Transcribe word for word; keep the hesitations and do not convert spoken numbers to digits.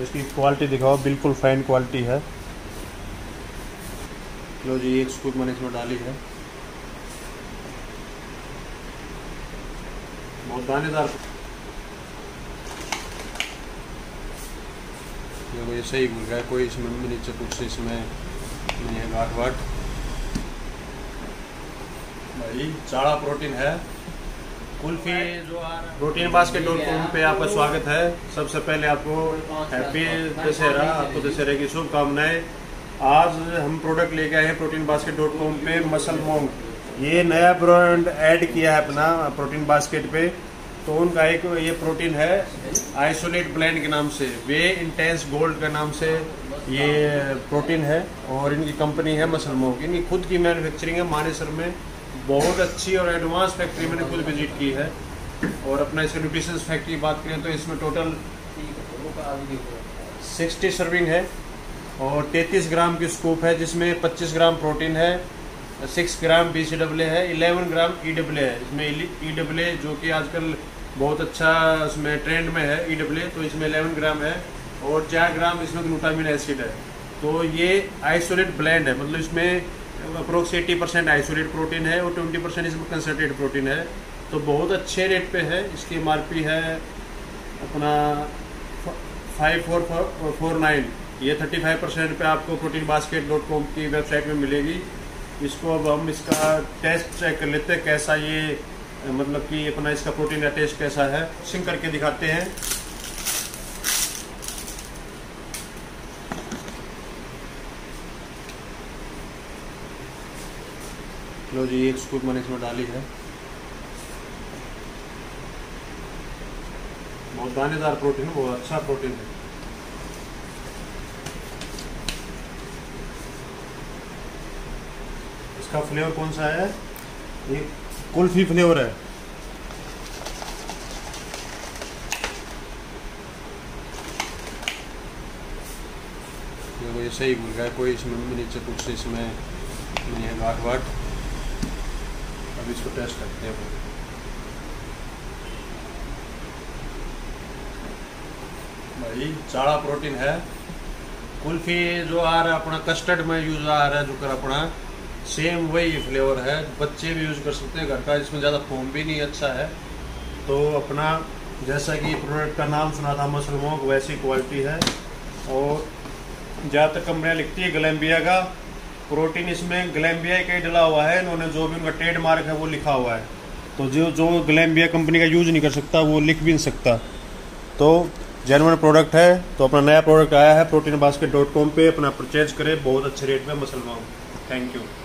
इसकी क्वालिटी दिखाओ, बिल्कुल फाइन क्वालिटी है। लो जी, एक स्कूप मैंने इसमें डाली है, बहुत दानेदार। देखो ये सही घुल रहा है, कोई इसमें नीचे कुछ इसमें नहीं है गाठ वाट। भाई चाड़ा प्रोटीन है। कुल्फी जो आ रहा है प्रोटीन बास्केट डॉट कॉम पे आपका स्वागत है। सबसे पहले आपको हैप्पी दशहरा, आपको दशहरे की शुभकामनाएं। आज हम प्रोडक्ट लेके आए हैं प्रोटीन बास्केट डॉट कॉम पे, मसल मोंग। ये नया ब्रांड ऐड किया है अपना प्रोटीन बास्केट पे। तो उनका एक ये प्रोटीन है आइसोलेट ब्लेंड के नाम से, वे इंटेंस गोल्ड के नाम से ये प्रोटीन है, और इनकी कंपनी है मसल मोंग। इनकी खुद की मैन्युफैक्चरिंग है मानेसर में, बहुत अच्छी और एडवांस फैक्ट्री मैंने खुद विजिट की है। और अपना इसका न्यूट्रिशन फैक्ट्री की बात करें तो इसमें टोटल साठ सर्विंग है और तैंतीस ग्राम की स्कूप है, जिसमें पच्चीस ग्राम प्रोटीन है, छह ग्राम बी सी डब्ल्यू है, ग्यारह ग्राम ई डब्ल्यू है। इसमें ई डब्ल्यू जो कि आजकल बहुत अच्छा उसमें ट्रेंड में है ई डब्ल्यू, तो इसमें ग्यारह ग्राम है और चार ग्राम इसमें ग्लूटामिन एसिड है। तो ये आइसोलेट ब्लेंड है, मतलब इसमें अप्रोक्स अस्सी परसेंट आइसोलेट प्रोटीन है और बीस परसेंट इसमें कंसनट्रेट प्रोटीन है। तो बहुत अच्छे रेट पे है। इसकी एम आर पी है अपना फाइव फोर फोर नाइन। ये थर्टी फाइव परसेंट पे आपको प्रोटीन बास्केट डॉट कॉम की वेबसाइट में मिलेगी। इसको अब हम इसका टेस्ट चेक कर लेते हैं कैसा ये, मतलब कि अपना इसका प्रोटीन का टेस्ट कैसा है, सिंक करके दिखाते हैं। लो जी, एक स्कूप मैंने इसमें डाली है, बहुत दानेदार प्रोटीन है, बहुत अच्छा प्रोटीन है। इसका फ्लेवर कौन सा है? ये कुल्फी फ्लेवर है। देखो ये सही घुल रहा है, कोई इसमें नीचे कुछ इसमें नहीं है गाठ वाट। अब इसको टेस्ट करते हैं। भाई चाड़ा प्रोटीन है। कुल्फी जो आ रहा है अपना कस्टर्ड में यूज आ रहा है, जो कर अपना सेम वही फ्लेवर है, बच्चे भी यूज कर सकते हैं घर का। इसमें ज़्यादा फोम भी नहीं, अच्छा है। तो अपना जैसा कि प्रोडक्ट का नाम सुना था मसल मोंग, वैसी क्वालिटी है। और ज़्यादातर कंपनियाँ लिखती है ग्लैम्बिया का प्रोटीन, इसमें ग्लैम्बिया का ही डला हुआ है। इन्होंने जो भी उनका ट्रेडमार्क है वो लिखा हुआ है। तो जो जो ग्लैम्बिया कंपनी का यूज नहीं कर सकता वो लिख भी नहीं सकता। तो जेन्युइन प्रोडक्ट है। तो अपना नया प्रोडक्ट आया है प्रोटीन बास्केट डॉट कॉम पे, अपना परचेज करें बहुत अच्छे रेट में मसल मोंग। Thank you.